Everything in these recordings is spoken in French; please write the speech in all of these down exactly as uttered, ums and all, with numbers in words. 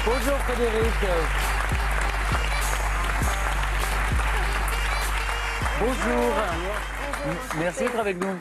Bonjour Frédéric. Bonjour. Bonjour. Merci d'être avec nous.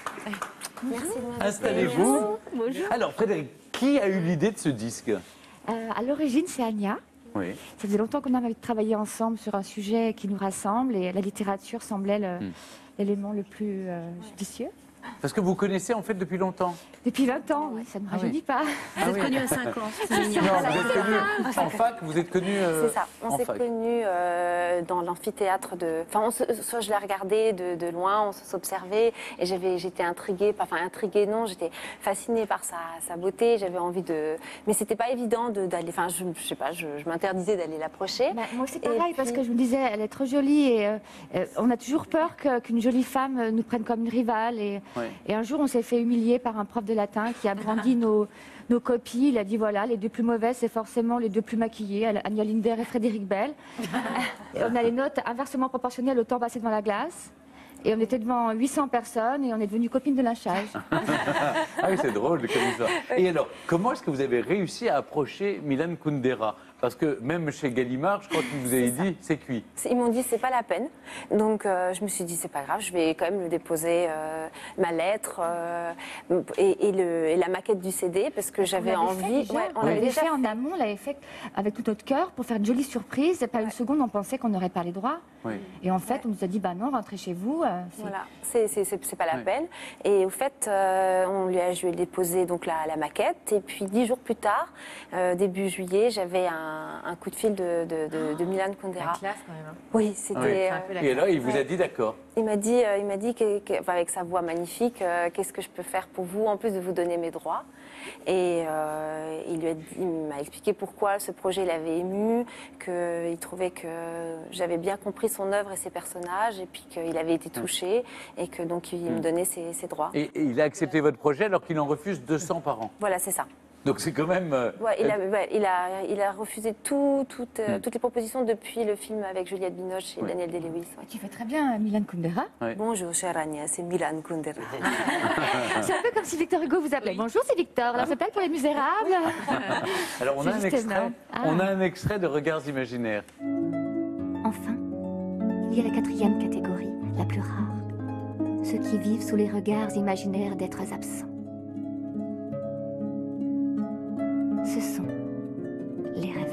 Merci de m'inviter. Installez-vous. Bonjour. Alors Frédéric, qui a eu l'idée de ce disque? Euh, à l'origine, c'est Anya. Oui. Ça faisait longtemps qu'on avait travaillé ensemble sur un sujet qui nous rassemble et la littérature semblait l'élément le, hmm. le plus euh, judicieux. Parce que vous connaissez en fait depuis longtemps? Depuis vingt ans, oui, ça ne me rajeunit ah, oui. pas. Vous ah, êtes oui. connus à cinq ans, c'est mignon. Non, vous êtes connus en fac, vous êtes connus euh, C'est ça, on s'est connus euh, dans l'amphithéâtre de... Enfin, on se... soit je la regardais de, de loin, on s'observait, et j'étais intriguée, enfin intriguée non, j'étais fascinée par sa, sa beauté, j'avais envie de... Mais c'était pas évident d'aller... Enfin, je, je sais pas, je, je m'interdisais d'aller l'approcher. Bah, moi c'est pareil, puis... parce que je me disais, elle est trop jolie, et euh, on a toujours peur qu'une qu jolie femme nous prenne comme une rivale, et, oui. et un jour on s'est fait humilier par un prof de latin qui a brandi nos, nos copies. Il a dit voilà, les deux plus mauvaises, c'est forcément les deux plus maquillées, Anya Linder et Frédéric Bell. Et on a les notes inversement proportionnelles au temps passé devant la glace. Et on était devant huit cents personnes et on est devenues copines de lynchage. Ah oui, c'est drôle comme ça. Et alors, comment est-ce que vous avez réussi à approcher Milan Kundera? Parce que même chez Gallimard, je crois que vous avez dit c'est cuit. Ils m'ont dit c'est pas la peine. Donc euh, je me suis dit c'est pas grave, je vais quand même le déposer, euh, ma lettre euh, et, et, le, et la maquette du C D parce que j'avais envie. Fait, ouais, on l'avait déjà fait en amont, on l'avait fait avec tout notre cœur pour faire une jolie surprise. Et pas ouais. une seconde, on pensait qu'on n'aurait pas les droits. Oui. Et en fait, ouais. on nous a dit bah non, rentrez chez vous. Euh, voilà, c'est pas la ouais. peine. Et au fait, euh, on lui a, je lui ai déposé donc la, la maquette. Et puis dix jours plus tard, euh, début juillet, j'avais un un coup de fil de, de, de, de Milan Kundera. La classe quand même. Hein. Oui, c'était... Oui. Euh, et alors, il vous a dit d'accord? Il m'a dit, euh, il m'a dit que, que, enfin, avec sa voix magnifique, euh, qu'est-ce que je peux faire pour vous, en plus de vous donner mes droits. Et euh, il lui a dit, il m'a expliqué pourquoi ce projet l'avait ému, qu'il trouvait que j'avais bien compris son œuvre et ses personnages, et puis qu'il avait été touché, et que donc il me donnait ses, ses droits. Et, et il a accepté votre projet alors qu'il en refuse deux cents par an? Voilà, c'est ça. Donc c'est quand même... Euh, ouais, il, a, ouais, il, a, il a refusé tout, tout, euh, mm. toutes les propositions depuis le film avec Juliette Binoche et oui. Daniel Day-Lewis. Ouais. Tu fais très bien Milan Kundera. Oui. Bonjour chère Agnès, c'est Milan Kundera. C'est un peu comme si Victor Hugo vous appelait. Oui. Bonjour, c'est Victor, la s'appelle pour les Misérables. Alors on a, un extrait, ah. on a un extrait de Regards imaginaires. Enfin, il y a la quatrième catégorie, la plus rare. Ceux qui vivent sous les regards imaginaires d'êtres absents. Ce sont les rêveurs.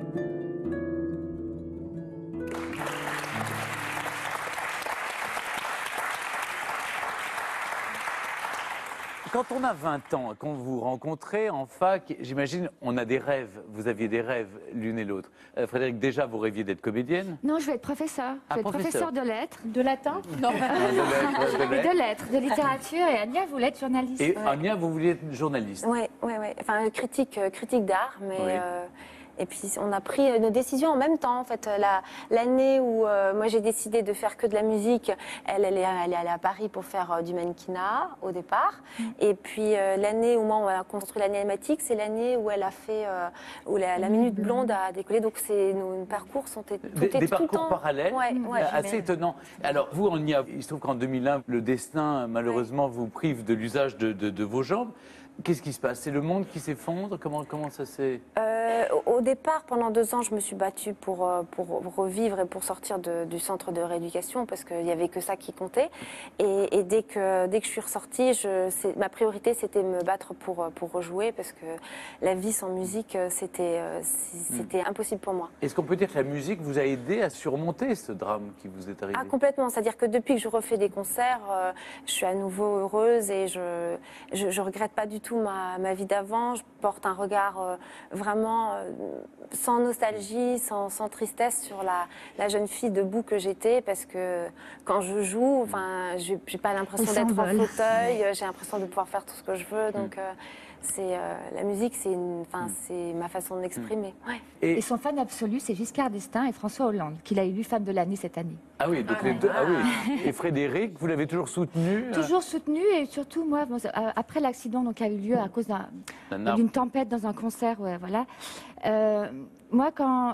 Quand on a vingt ans, quand vous vous rencontrez en fac, j'imagine, on a des rêves. Vous aviez des rêves l'une et l'autre. Euh, Frédéric, déjà, vous rêviez d'être comédienne? Non, je vais être professeur. Je ah, vais être professeur. professeur de lettres. De latin? Non. de, lettres, de, lettres. de lettres, de littérature. Et Anya voulait être journaliste. Et ouais. Anya, vous vouliez être journaliste? Oui, oui, oui. Enfin, critique, euh, critique d'art, mais... Oui. Euh... Et puis on a pris nos décisions en même temps. En fait, l'année la, où euh, moi j'ai décidé de faire que de la musique, elle, elle est, elle est allée à Paris pour faire euh, du mannequinat au départ. Mm. Et puis euh, l'année où moi on a construit l'animatique, c'est l'année où elle a fait euh, où la, la minute blonde a décollé. Donc c'est nos parcours sont tout des, des tout parcours le temps. parallèles, ouais, ouais, assez étonnant. Alors vous, on y a, il se trouve qu'en deux mille un, le destin malheureusement ouais. vous prive de l'usage de, de, de vos jambes. Qu'est-ce qui se passe? C'est le monde qui s'effondre? Comment, comment ça s'est... Euh, au départ, pendant deux ans, je me suis battue pour, pour revivre et pour sortir de, du centre de rééducation parce qu'il n'y avait que ça qui comptait. Et, et dès, que, dès que je suis ressortie, je, ma priorité, c'était me battre pour, pour rejouer parce que la vie sans musique, c'était c'était impossible pour moi. Est-ce qu'on peut dire que la musique vous a aidé à surmonter ce drame qui vous est arrivé? Ah, complètement. C'est-à-dire que depuis que je refais des concerts, euh, je suis à nouveau heureuse et je ne regrette pas du tout Ma, ma vie d'avant. Je porte un regard euh, vraiment euh, sans nostalgie, sans, sans tristesse sur la, la jeune fille debout que j'étais parce que quand je joue, enfin, j'ai pas l'impression d'être en fauteuil, j'ai l'impression de pouvoir faire tout ce que je veux. Donc, euh, c'est euh, la musique, c'est c'est ma façon de m'exprimer. Ouais. Et, et son fan absolu, c'est Giscard d'Estaing et François Hollande, qu'il a élu femme de l'année cette année. Ah oui, donc ah, les deux. Ah oui. Et Frédéric, vous l'avez toujours soutenu? Toujours soutenu, et surtout moi, bon, après l'accident qui a eu lieu à cause d'une tempête dans un concert, ouais, voilà. Euh, moi, quand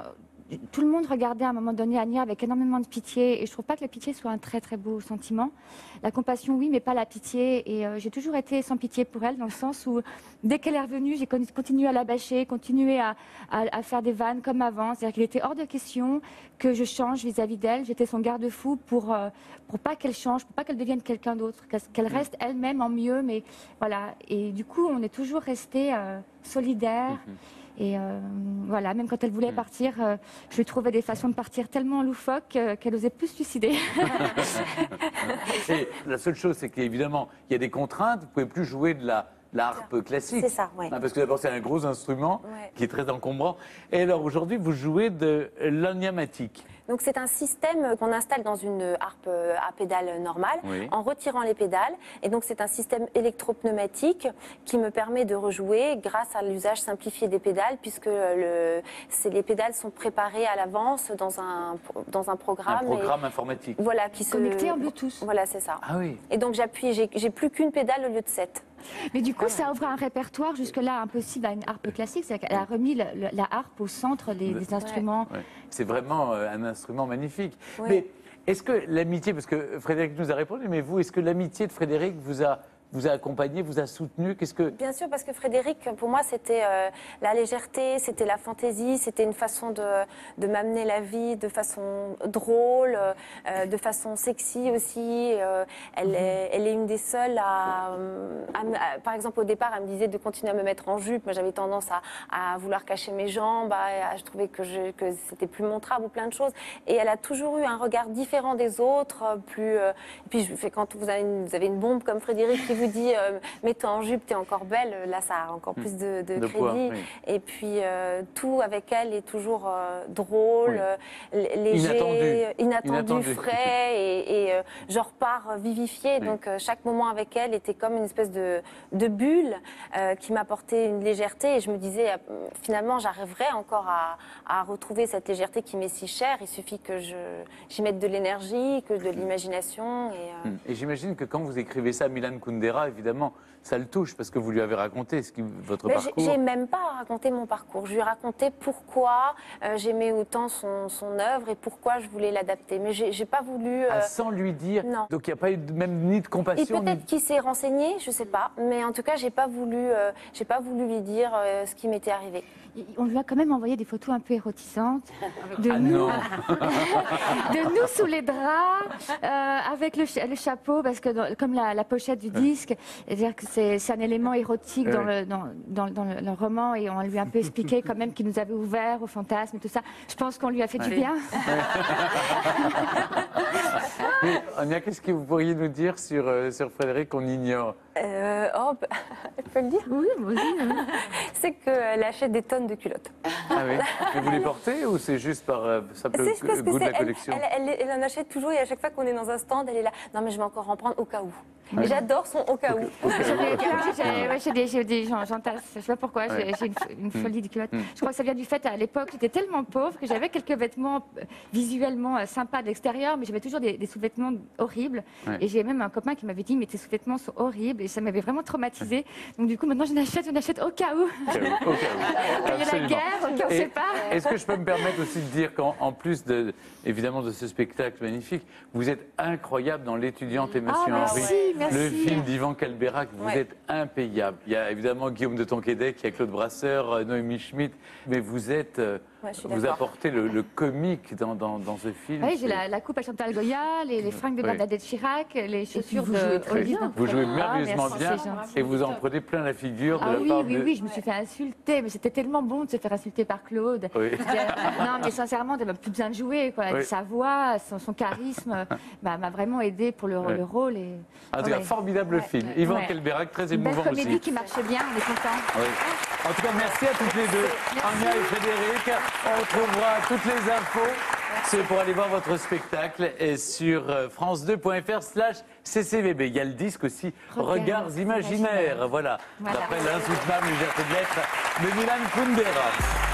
tout le monde regardait à un moment donné Anya avec énormément de pitié. Et je trouve pas que la pitié soit un très très beau sentiment. La compassion, oui, mais pas la pitié. Et euh, j'ai toujours été sans pitié pour elle, dans le sens où, dès qu'elle est revenue, j'ai continué à la bâcher, continué à, à, à faire des vannes comme avant. C'est-à-dire qu'il était hors de question que je change vis-à-vis d'elle. J'étais son garde-fou pour, euh, pour pas qu'elle change, pour pas qu'elle devienne quelqu'un d'autre, qu'elle reste elle-même en mieux. Mais voilà. Et du coup, on est toujours resté euh, solidaires. Mm-hmm. Et euh, voilà, même quand elle voulait partir, euh, je lui trouvais des façons de partir tellement loufoques euh, qu'elle osait plus se suicider. Et la seule chose, c'est qu'évidemment, il y a des contraintes. Vous ne pouvez plus jouer de la, la harpe classique. C'est ça, oui. Ah, parce que d'abord, c'est un gros instrument ouais. qui est très encombrant. Et alors, aujourd'hui, vous jouez de l'anyamatique. Donc c'est un système qu'on installe dans une harpe à pédales normale, oui. en retirant les pédales. Et donc c'est un système électropneumatique qui me permet de rejouer grâce à l'usage simplifié des pédales, puisque le, les pédales sont préparées à l'avance dans un, dans un programme. Un programme et, informatique. Voilà, qui se connecté en Bluetooth. Voilà, c'est ça. Ah oui. Et donc j'appuie, j'ai, j'ai plus qu'une pédale au lieu de sept. Mais du coup, ah, ça ouvre un répertoire jusque-là impossible à une harpe classique. C'est-à-dire qu'elle a remis le, le, la harpe au centre des, des instruments. Ouais. Ouais. C'est vraiment euh, un instrument magnifique. Ouais. Mais est-ce que l'amitié, parce que Frédéric nous a répondu, mais vous, est-ce que l'amitié de Frédéric vous a... vous a accompagné, vous a soutenu? Qu'est-ce que... Bien sûr, parce que Frédéric, pour moi, c'était euh, la légèreté, c'était la fantaisie, c'était une façon de, de m'amener la vie de façon drôle, euh, de façon sexy aussi. Euh, elle, est, elle est une des seules à, à, à... Par exemple, au départ, elle me disait de continuer à me mettre en jupe. Moi, j'avais tendance à, à vouloir cacher mes jambes, à, à, je trouvais que, je, que c'était plus montrable ou plein de choses. Et elle a toujours eu un regard différent des autres, plus... Euh, et puis, je, quand vous avez, une, vous avez une bombe comme Frédéric qui vous dit euh, mets-toi en jupe, t'es encore belle, là ça a encore plus de, de, de crédit. Poids, oui. Et puis euh, tout avec elle est toujours euh, drôle, oui. euh, léger, inattendu, inattendu, inattendu. frais et, et euh, je repars vivifiée. Oui. Donc euh, chaque moment avec elle était comme une espèce de, de bulle euh, qui m'apportait une légèreté et je me disais euh, finalement j'arriverai encore à, à retrouver cette légèreté qui m'est si chère. Il suffit que je, j'y mette de l'énergie, que de l'imagination. Et, euh... et j'imagine que quand vous écrivez ça à Milan Kundera, évidemment, ça le touche parce que vous lui avez raconté ce qui, votre Mais parcours. J'ai même pas raconté mon parcours. Je lui ai raconté pourquoi euh, j'aimais autant son, son œuvre et pourquoi je voulais l'adapter. Mais j'ai pas voulu. Euh... Ah, sans lui dire. Non. Donc il n'y a pas eu de, même ni de compassion. Peut-être ni... qu'il s'est renseigné, je sais pas. Mais en tout cas, j'ai pas voulu, euh, j'ai pas voulu lui dire euh, ce qui m'était arrivé. On lui a quand même envoyé des photos un peu érotisantes de, ah nous, non. de nous sous les draps, euh, avec le, le chapeau, parce que dans, comme la, la pochette du disque, c'est-à-dire que c'est un élément érotique dans, le, dans, dans, dans le, le roman, et on lui a un peu expliqué quand même qu'il nous avait ouvert au fantasme et tout ça. Je pense qu'on lui a fait du bien. Mais Anya, qu'est-ce que vous pourriez nous dire sur, euh, sur Frédéric qu'on ignore? Euh, oh, bah, je peux le dire? Oui, moi aussi. C'est qu'elle achète des tonnes de culottes. Ah oui. Mais vous les portez ou c'est juste par euh, simple goût de la collection? Elle, elle, elle, elle en achète toujours et à chaque fois qu'on est dans un stand, elle est là. Non, mais je vais encore en prendre au cas où. Ouais. Et j'adore son au cas où. J'entasse, je sais pas pourquoi, j'ai ouais. une, une folie de culottes. Mm. Je crois que ça vient du fait, à l'époque, j'étais tellement pauvre que j'avais quelques vêtements visuellement sympas de l'extérieur, mais j'avais toujours des, des sous-vêtements horribles. Ouais. Et j'ai même un copain qui m'avait dit, mais tes sous-vêtements sont horribles, et ça m'avait vraiment traumatisée. Donc du coup, maintenant, j'en achète, j'en achète au cas où. Au cas où. Au cas où. Il y a la guerre, au cas où on ne sait pas. Est-ce que je peux me permettre aussi de dire qu'en plus, de, évidemment, de ce spectacle magnifique, vous êtes incroyable dans L'étudiante et Monsieur ah, Henry. Merci, merci. Le film d'Ivan Calberac, vous ouais. êtes impayable. Il y a évidemment Guillaume de Tonquédec, il y a Claude Brasseur, Noémie Schmitt, mais vous êtes, euh, ouais, vous apportez le, le comique dans, dans, dans ce film. Oui, j'ai la, la coupe à Chantal Goya, les, les fringues de oui. Bernadette Chirac, les chaussures vous de jouez très bien. Vous jouez merveilleusement ah, bien et vous en prenez plein la figure. Ah de la oui, part oui, de... oui, je me suis fait insulter, mais c'était tellement bon de se faire insulter par Claude. Oui. Non, mais sincèrement, elle n'avait plus besoin de jouer. Quoi. Oui. Sa voix, son, son charisme m'a bah, vraiment aidé pour le, oui. le rôle. Et... En tout cas, ouais. formidable ouais. film. Yvan ouais. Calberac, très émouvant aussi. Une belle comédie aussi. Qui marchait bien, on est content. Oui. En tout cas, merci à toutes les deux, Anya et Frédéric. On retrouvera toutes les infos. C'est pour aller voir votre spectacle et sur france deux point f r slash c c v b. Il y a le disque aussi, Regards, Regards imaginaires. Voilà, voilà. D'après l'insoutenable légèreté de l'être de Milan Kundera.